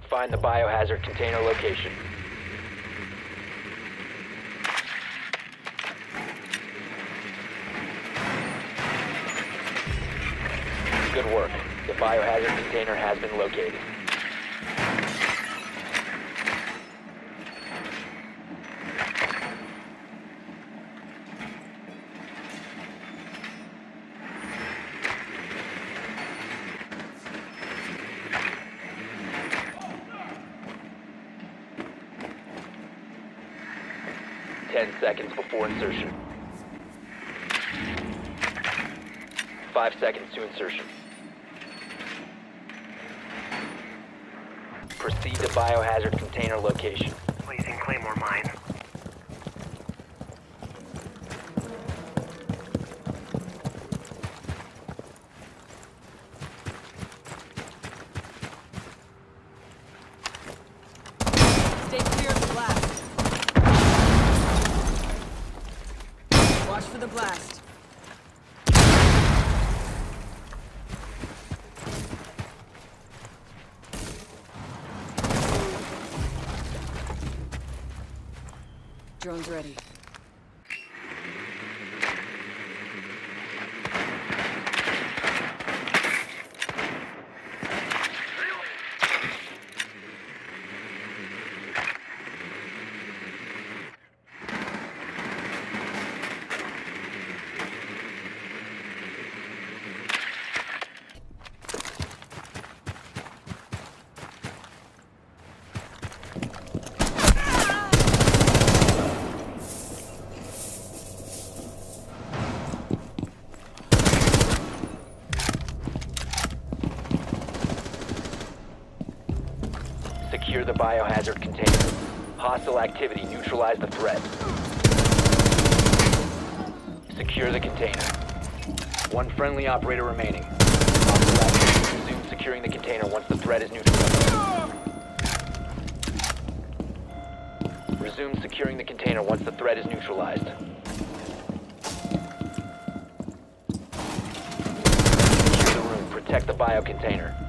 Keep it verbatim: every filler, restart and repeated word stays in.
Find the biohazard container location. Good work. The biohazard container has been located. Ten seconds before insertion. Five seconds to insertion. Proceed to biohazard container location. Placing Claymore mine. Stay clear of the blast. Watch for the blast. Drone's ready. Secure the biohazard container. Hostile activity. Neutralize the threat. Secure the container. One friendly operator remaining. Hostile activity. Resume securing the container once the threat is neutralized. Resume securing the container once the threat is neutralized. Secure the room. Protect the biocontainer.